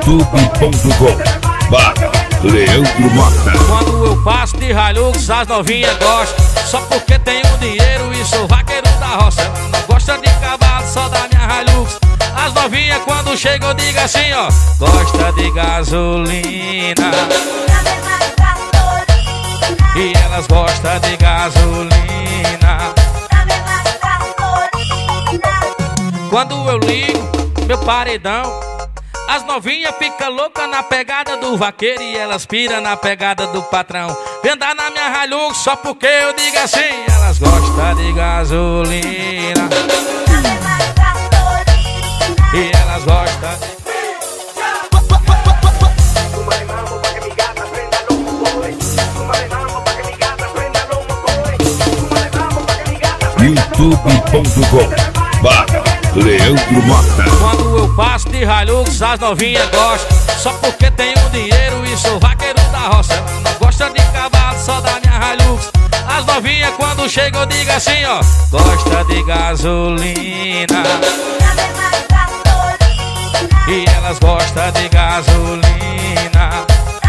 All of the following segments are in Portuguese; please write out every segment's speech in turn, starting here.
youtube.com/Leandro Mota. Quando eu passo de Hilux, as novinhas gostam, só porque tenho dinheiro e sou vaqueiro da roça. Não gosta de cavalo, só da minha Hilux. As novinhas quando chegam eu digo assim, ó: gosta de gasolina. E elas gostam de gasolina. Quando eu ligo meu paredão, as novinhas ficam loucas na pegada do vaqueiro e elas piram na pegada do patrão. Vem andar na minha Hilux só porque eu digo assim: elas gostam de gasolina. E elas gostam de youtube.com/Leandro Mota. Quando eu passo de Hilux, as novinhas gostam, só porque tenho dinheiro e sou vaqueiro da roça. Não gosta de cavalo, só da minha Hilux. As novinhas quando chegam eu digo assim, ó: gosta de gasolina. E elas gostam de gasolina.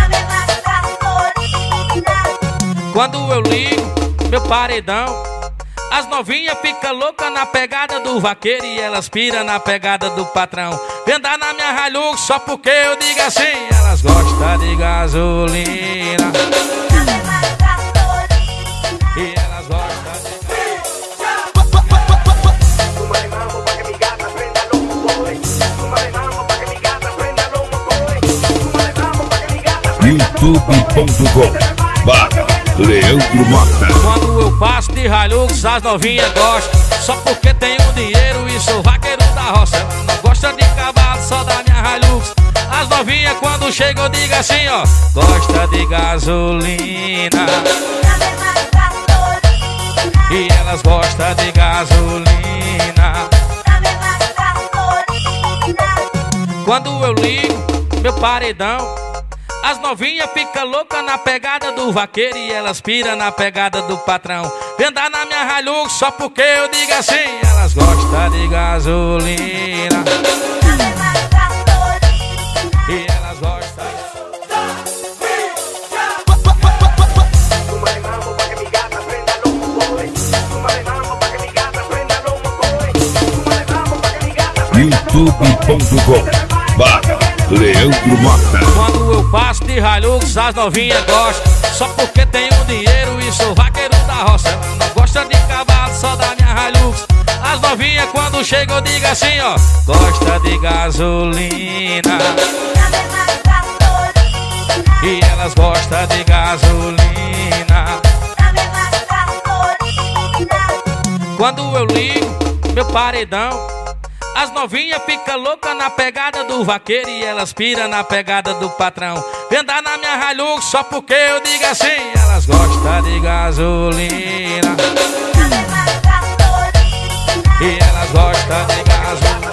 Quando eu ligo meu paredão, as novinhas ficam loucas na pegada do vaqueiro e elas piram na pegada do patrão. Vem andar na minha Hilux só porque eu digo assim: elas gostam de gasolina. E elas gostam de youtube.com/Leandro Mota. Quando eu passo de Hilux, as novinhas gostam, só porque tenho dinheiro e sou vaqueiro da roça. Não gosta de cavalo, só da minha Hilux. As novinhas quando chegam eu digo assim, ó: gosta de gasolina. E elas gostam de gasolina. Quando eu ligo meu paredão, as novinhas ficam loucas na pegada do vaqueiro e elas piram na pegada do patrão. Vem andar na minha Hilux só porque eu digo assim: elas gostam de gasolina. E elas gostam youtube.com/Leandro Mota. Quando eu passo de Hilux, as novinhas gostam, só porque tenho dinheiro e sou vaqueiro da roça. Não gosta de cavalo, só da minha Hilux. As novinhas quando chegam eu digo assim, ó: gosta de gasolina. E elas gostam de gasolina. Quando eu ligo meu paredão, as novinhas ficam loucas na pegada do vaqueiro e elas piram na pegada do patrão. Vem andar na minha Hilux só porque eu digo assim: elas gostam de gasolina. E elas gostam de gasolina.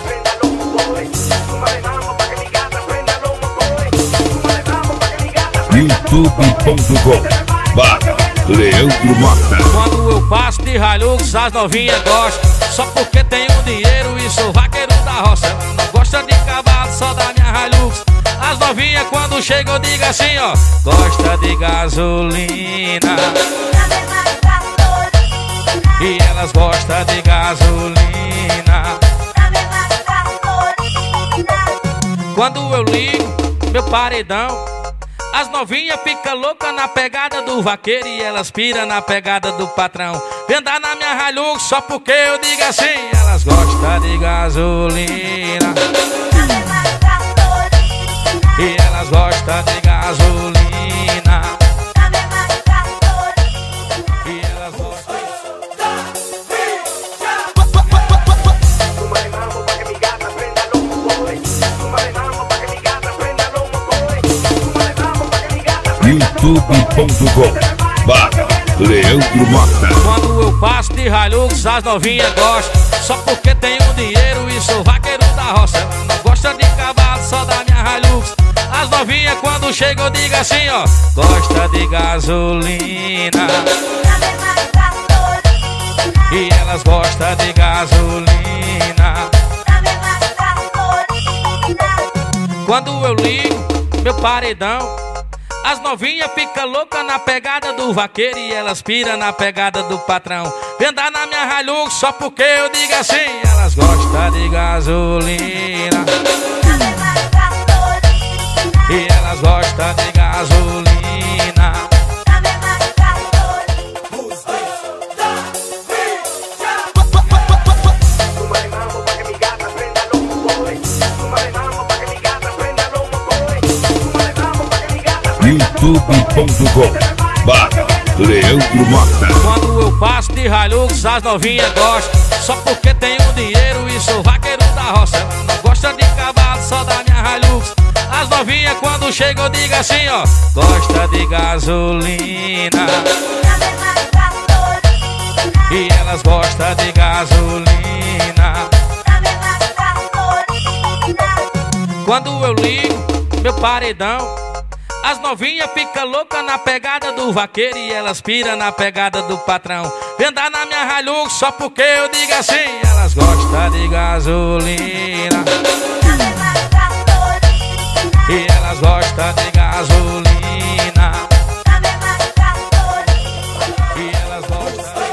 youtube.com/Leandro Mota. Quando eu passo de Hilux, as novinhas gostam, só porque tenho dinheiro e sou vaqueiro da roça. Não gosta de cavalo, só da minha Hilux. As novinhas quando chegam eu digo assim, ó: gosta de gasolina. E elas gostam de gasolina. Quando eu ligo meu paredão, as novinhas ficam loucas na pegada do vaqueiro e elas piram na pegada do patrão. Vem andar na minha Hilux só porque eu digo assim: elas gostam de gasolina. E elas gostam de gasolina. E elas gostam youtube.com/Leandro Mota. Quando eu passo de Hilux, as novinhas gostam, só porque tenho dinheiro e sou vaqueiro da roça. Não gosta de cavalo, só da minha Hilux. As novinhas quando chegam eu digo assim, ó: gosta de gasolina. E elas gostam de gasolina. Quando eu ligo meu paredão, as novinhas ficam loucas na pegada do vaqueiro e elas piram na pegada do patrão. Vem dar na minha Hilux só porque eu digo assim. Elas gostam de gasolina e elas gostam de gasolina. youtube.com/LeandroMota. Quando eu passo de Hilux, as novinhas gostam, só porque tenho dinheiro e sou vaqueiro da roça. Ela não gosta de cavalo, só da minha Hilux. As novinhas quando chegam eu digo assim, ó, gosta de gasolina e elas gostam de gasolina. Quando eu ligo meu paredão, as novinhas ficam loucas na pegada do vaqueiro e elas piram na pegada do patrão. Vem dar na minha Hilux só porque eu digo assim. Elas gostam de gasolina e elas gostam de gasolina. E elas gostam de...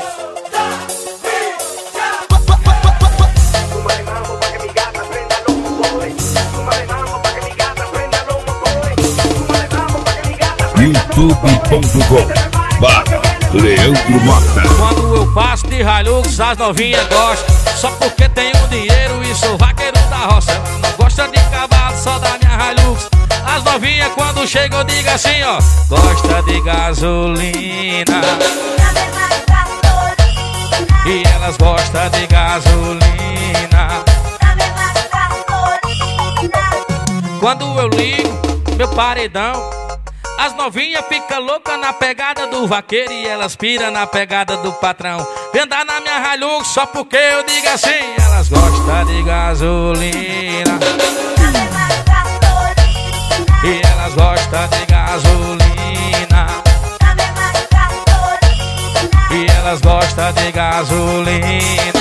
youtube.com/LeandroMota. Quando eu passo de Hilux, as novinhas gostam, só porque tenho dinheiro e sou vaqueiro da roça. Ela não gosta de cavalo, só da minha Hilux. As novinhas quando chegam eu digo assim, ó, gosta de gasolina e elas gostam de gasolina. Quando eu ligo meu paredão, as novinhas ficam loucas na pegada do vaqueiro e elas piram na pegada do patrão. Vem dar na minha Hilux só porque eu digo assim. Elas gostam de gasolina e elas gostam de gasolina. E elas gostam de gasolina.